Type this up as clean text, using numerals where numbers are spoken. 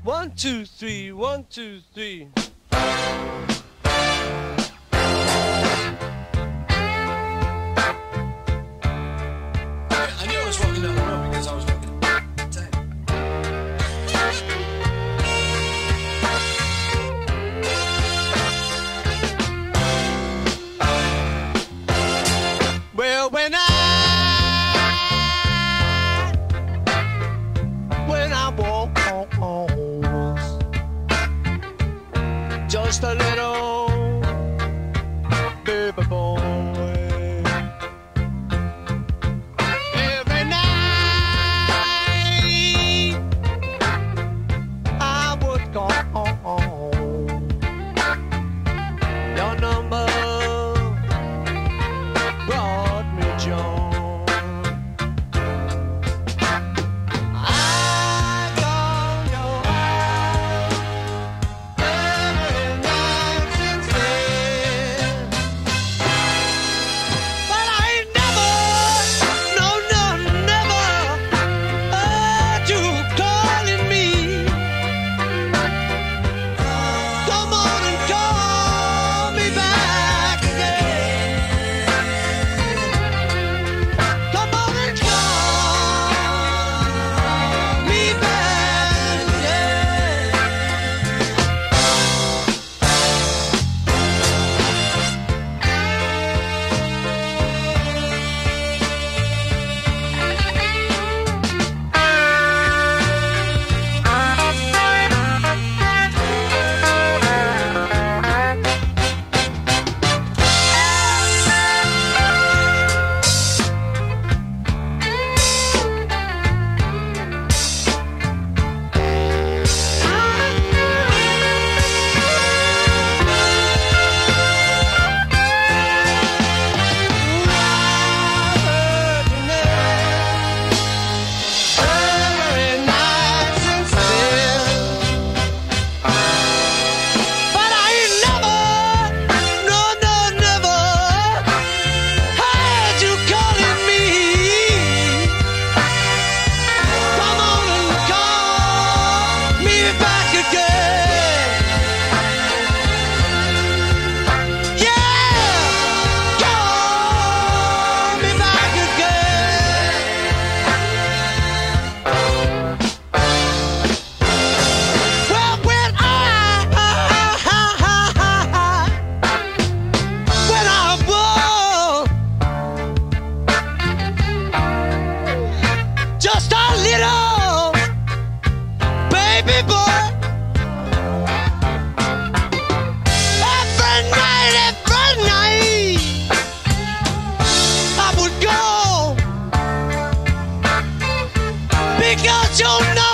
1, 2, 3, 1, 2, 3. I knew I was walking down the road because I was looking at the time. Well, when I walk on, just a little baby boy. Every night I would call. Your number brought me joy. Just a little baby boy. Every night I would go because you're not